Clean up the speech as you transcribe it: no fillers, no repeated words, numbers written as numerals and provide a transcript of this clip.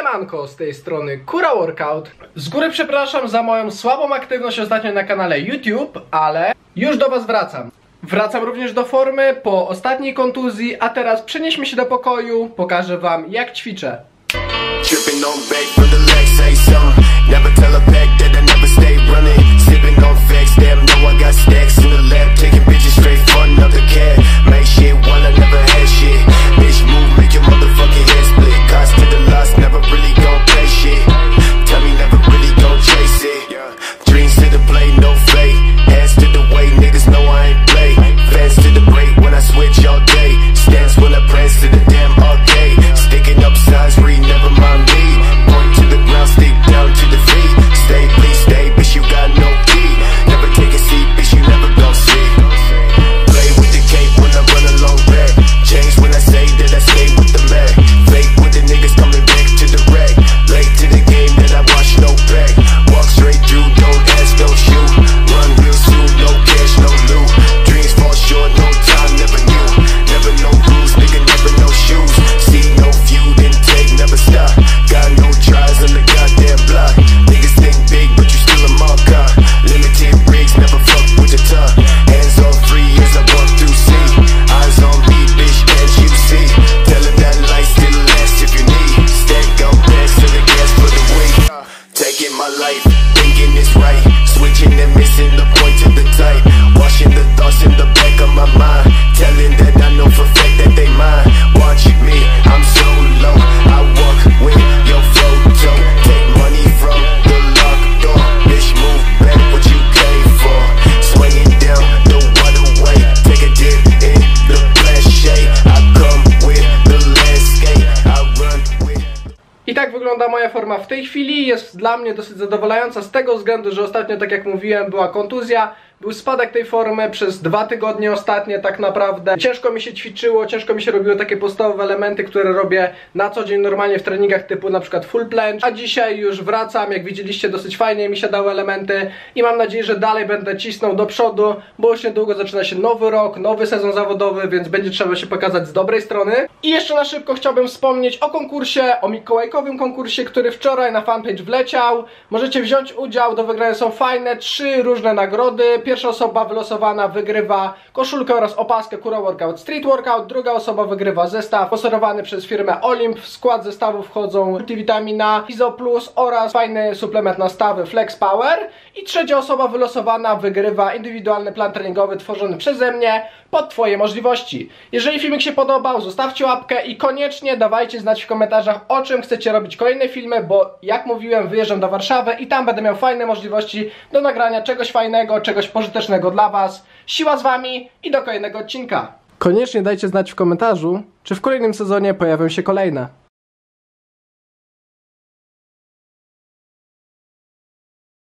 Siemanko, z tej strony Kura Workout. Z góry przepraszam za moją słabą aktywność ostatnio na kanale YouTube, ale już do was wracam. Wracam również do formy po ostatniej kontuzji, a teraz przenieśmy się do pokoju, pokażę wam jak ćwiczę. I tak wygląda moja forma w tej chwili. Jest dla mnie dosyć zadowalająca z tego względu, że ostatnio, tak jak mówiłem, była kontuzja. Był spadek tej formy przez 2 tygodnie ostatnie tak naprawdę. Ciężko mi się ćwiczyło, ciężko mi się robiło takie podstawowe elementy, które robię na co dzień normalnie w treningach typu na przykład full planche. A dzisiaj już wracam, jak widzieliście, dosyć fajnie mi się dały elementy i mam nadzieję, że dalej będę cisnął do przodu, bo już niedługo zaczyna się nowy rok, nowy sezon zawodowy, więc będzie trzeba się pokazać z dobrej strony. I jeszcze na szybko chciałbym wspomnieć o konkursie, o mikołajkowym konkursie, który wczoraj na fanpage wleciał. Możecie wziąć udział, do wygrania są fajne 3 różne nagrody. Pierwsza osoba wylosowana wygrywa koszulkę oraz opaskę Kura Workout Street Workout. Druga osoba wygrywa zestaw sponsorowany przez firmę Olimp. W skład zestawu wchodzą multivitamina, Izo Plus oraz fajny suplement na stawy Flex Power. I trzecia osoba wylosowana wygrywa indywidualny plan treningowy tworzony przeze mnie pod twoje możliwości. Jeżeli filmik się podobał, zostawcie łapkę i koniecznie dawajcie znać w komentarzach, o czym chcecie robić kolejne filmy, bo jak mówiłem, wyjeżdżam do Warszawy i tam będę miał fajne możliwości do nagrania czegoś fajnego, czegoś pożytecznego dla was. Siła z wami i do kolejnego odcinka. Koniecznie dajcie znać w komentarzu, czy w kolejnym sezonie pojawią się kolejne.